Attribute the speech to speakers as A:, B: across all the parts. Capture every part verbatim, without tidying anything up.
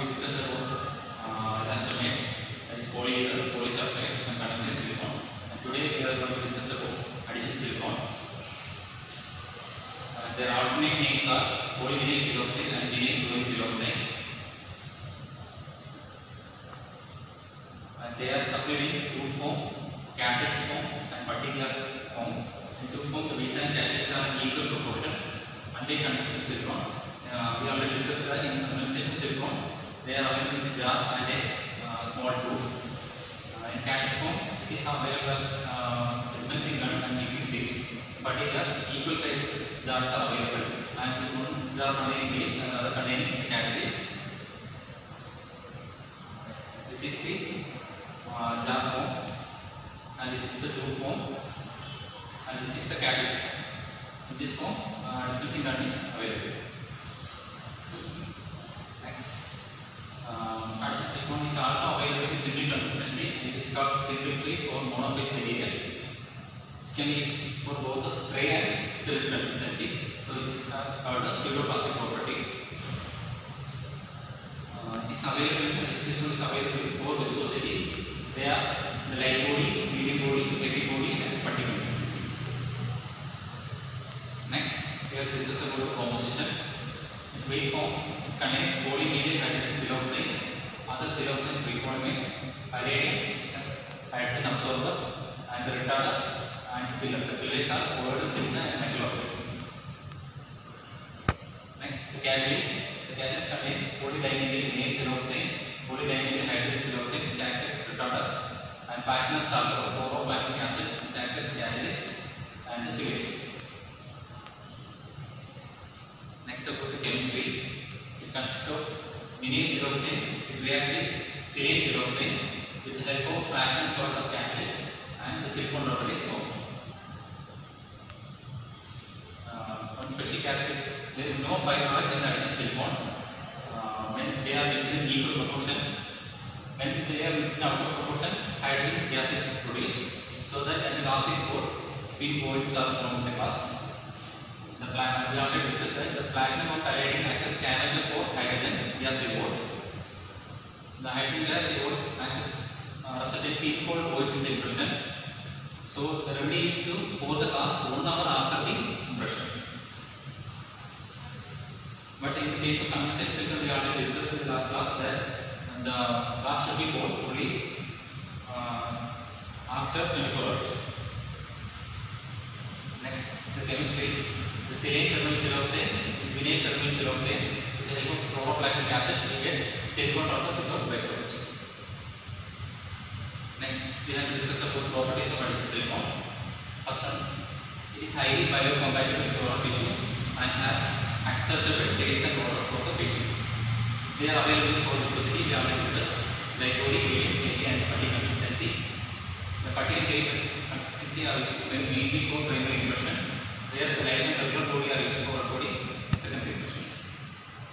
A: we discussed about uh, elastomers, that is polyether, polysulfide, and condenser silicon. And today we are going to discuss about addition silicon. Uh, their alternate names are polyvinyl siloxane and vinyl chloride siloxane. And they are supplied in tube form, cathode form, and particular form. In tube form, the base and catalysts are in equal proportion. And they condenser silicon. Uh, we already discussed that in condensation silicon. They are available in a jar and a uh, small tube. Uh, in cathode form, it is available as uh, dispensing gun and mixing tips. Particular equal size jars are available, and one jar containing base and another containing catalyst. This is the uh, jar form, and this is the tube form, and this is the catalyst form. In this form, uh, dispensing gun is available. Next, um, addition silicon is also available in single consistency. It is called single phase or monophase material. It can be used for both the spray and syringe consistency. So it is called a pseudoplastic property. Uh, it is available. Addition silicon is available in four viscosities. They are the light body, medium body, heavy body, and putty consistency. Next, we have discussed about the composition. In base form, contains polymethyl hydrogen siloxane, other siloxane prepolymers, palladium, hydrogen absorber, and the retarder and filler. The fillers are covered silicon and metal oxides. Next, the catalyst. The catalyst contains polydimethyl vinyl siloxane, polydimethyl hydrogen siloxane, which acts as retarder, and platinum sulfur or chloroplatinum acid, which acts as catalyst, and the fillers. Next, about the chemistry. It consists of vinyl siloxane. It reacts with silane siloxane with the help of platinum salt as catalyst, and the silicon rubber is formed. Uh, one special characteristic: there is no byproduct in addition silicon. Uh, when they are mixed in equal proportion, when they are mixed out of proportion, hydrogen gas is produced, so that when the gas is poured, we pour itself from the gas. The pla we already discussed that the platinum or palladium acts as scavenger for hydrogen gas reward. The hydrogen gas reward acts as uh, certain people voids in the impression. So the remedy is to pour the gas one hour after the impression. But in the case of condensate silicon, we already discussed in the last class that the gas should be poured only uh, after twenty-four hours. Next, the chemistry. The silane terminal siloxane is vinyl terminal siloxane. With the help of chloroplatinum acid, we get silicon powder without byproduct. Next, we have to discuss about properties of addition silicon. First one, it is highly biocompatible with oral tissue and has acceptable taste and odor for the patients. They are available for viscosity. We already discussed like body, medium, heavy, and putty consistency. The putty and heavy consistency are used when mainly for primary impression. Whereas the light and regular body are used for body secondary impressions.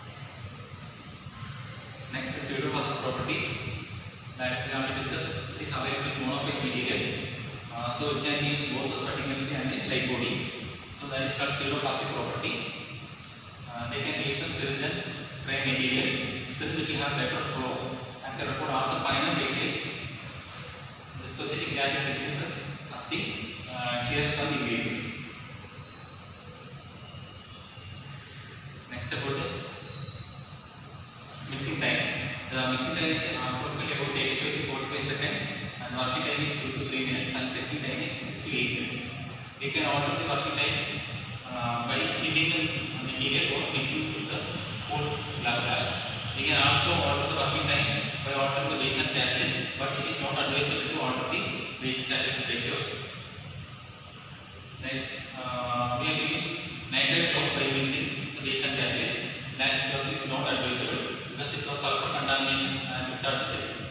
A: Next, the pseudoplastic property that we already discussed. It is available in monophase material. Uh, so it can use both the starting and the light body. So that is called pseudoplastic property. Uh, they can use a syringe and tray material. Syringe will have better flow and can record all the final details. Viscosity gradually decreases as the uh, shear curve increases. Next, about the mixing time. The mixing time is approximately about eighty-five to forty-five seconds, and working time is two to three minutes, and setting time is six to eight minutes. You can alter the working time uh, by heating the material or mixing with the cold glass slab. You can also alter the working time by altering the base and catalyst, but it is not advisable to alter the base catalyst ratio. Next, uh, we have to use nitrate flows by mixing base and catalyst. Nitrate flows is not advisable because it causes sulfur contamination and retard the silicon.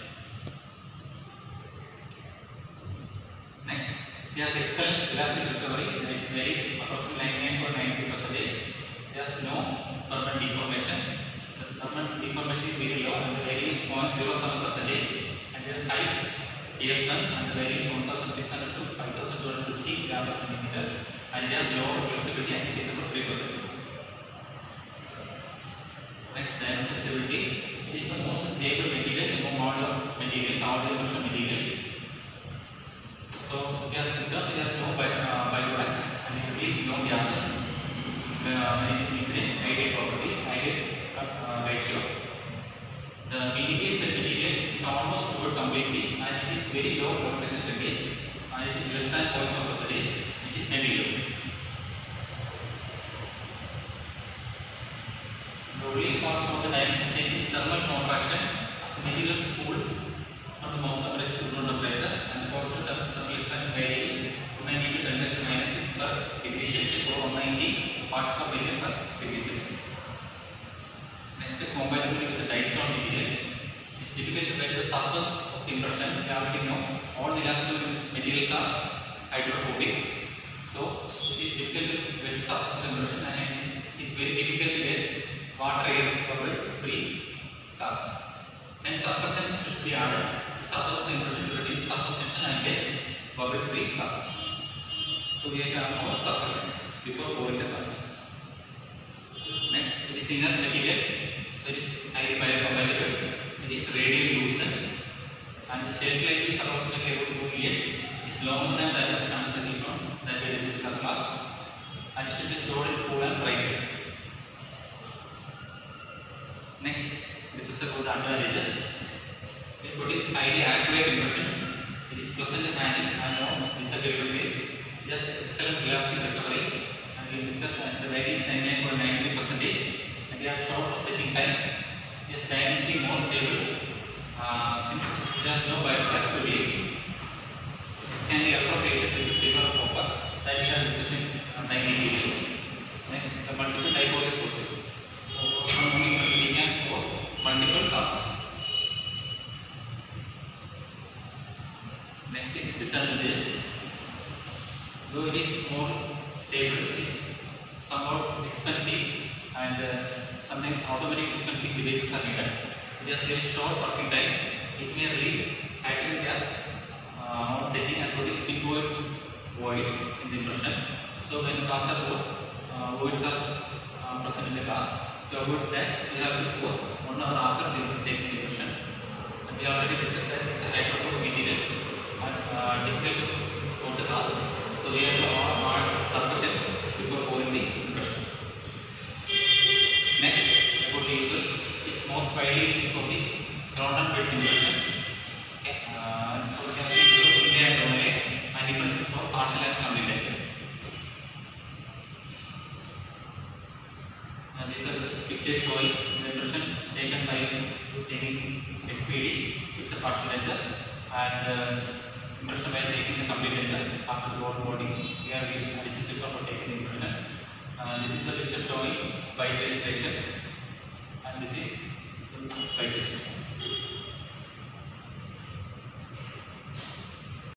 A: Next, it has excellent elastic recovery. It varies approximately ninety-nine point nine three percent. It has no permanent deformation. The permanent deformation is very low, and the value is zero point zero seven percent. And it has high D F ton, and the value is one thousand six hundred to five thousand two hundred sixty grams per centimeter. And it has low flexibility, and it is about three percent. Next, dimension stability. It is the most stable material among all the materials, all the impression materials. So it has, because it has no by, uh, byproduct and it releases no gases uh, when it is mixed in ideal properties, ideal uh, ratio. The medium material is almost cooled completely and it is very low temperature percentage and it is less than zero point four percent, which is nebular. The only cause of the dynamic change is thermal contraction as the material cools from the mouth temperature to room temperature and the constant thermal expansion varies two hundred ninety to ten to the minus six per degree Celsius or one hundred ninety parts per million per degree Celsius. Next, compatibility with the dystone material. It is difficult to get the surface of the impression. We already know all the elastic materials are hydrophobic, so it is difficult to get the surface of the impression and it is very difficult to get water air bubble free cast. And surfactants should be added to surface of the impression to reduce surface tension and get bubble free cast. So we have to add more surfactants before pouring the cast. Next, it is inner material. So it is highly biocompatible. It is radially loosened and the shelf life is approximately about two years. It is longer than that of standard silicone that we did discuss last, and it should be stored in cool and dry place. Next, this is about advantages. It produces highly accurate impressions. It is pleasant to handle and no disagreeable taste. It has excellent elastic recovery, and we will discuss that the value is ninety-nine point nine three percent, and we have short setting time. It is dynamically more stable uh, since it has no byproducts to release. It can be appropriated with silver or copper that we are discussing on ninety degrees. Next, the multiple dipole is possible. We can pour multiple casts. Next is disadvantages. Though it is more stable, it is somewhat expensive and uh, sometimes automatic dispensing devices are needed. It has very short working time. It may release hydrogen gas uh, on setting and produce pinpoint voids in the impression. So when casts are poured, uh, voids are uh, present in the cast. To avoid that, we have to pour one hour after the taking the impression. And we already discussed that it's a hydrophobic material and uh, difficult to pour the cast. So we have to add surfactants before pouring the impression. Next, about the uses, it's most widely used for the ground and bed impression. Okay. Uh, so we have the use of India and Romania and impressions for partial and complete lenses. And these are the pictures showing the impression taken by taking F P D, it's a partial laser, and uh, impression by taking the complete laser after the whole body. We have used additional silicone for taking the impression. Uh, this is a picture showing bite registration, and this is bite registration.